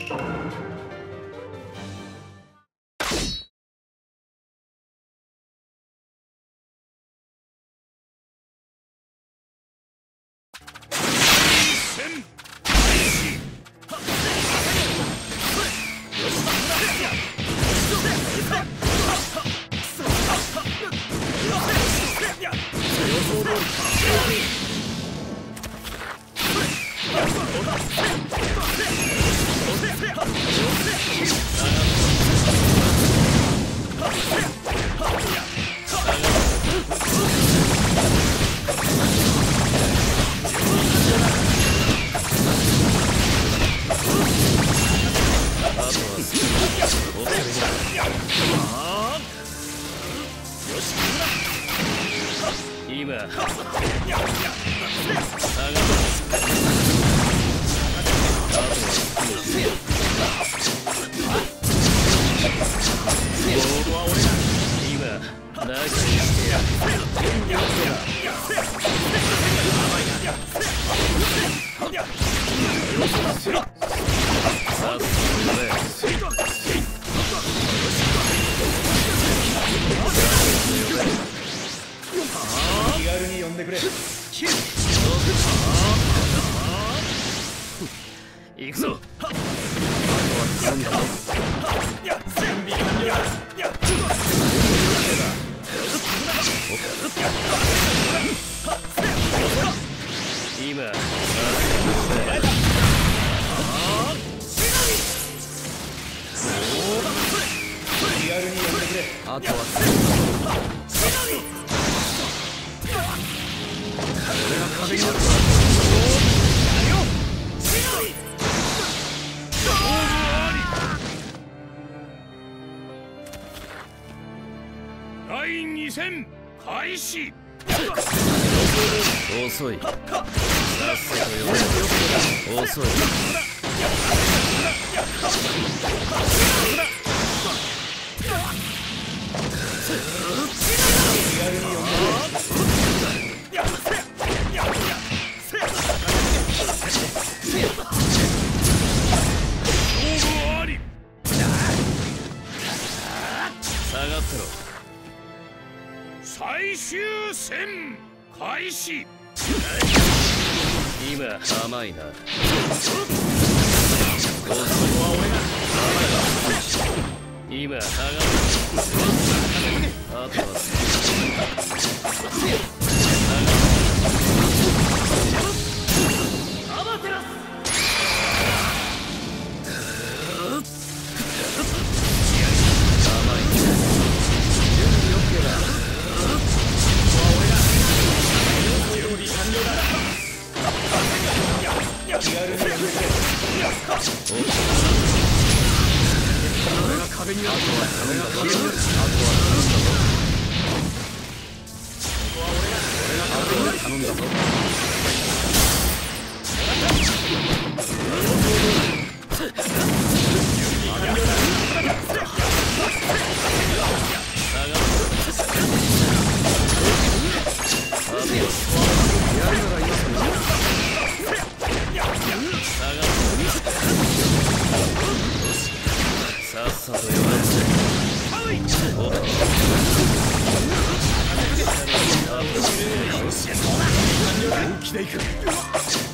行くぞ。今リアルに呼んでくれ。あとは俺が壁になる。第2戦開始。遅い。さっさと呼べ。遅い。下がってろ。最終戦開始。今甘いな。今上がる。あとはアマテラス。甘い。準備 OK だ。準備完了だ。気軽にやめて。俺が壁にある。俺が壁にある。俺が頼んだぞ。さっさと呼ばれて。本気でいく。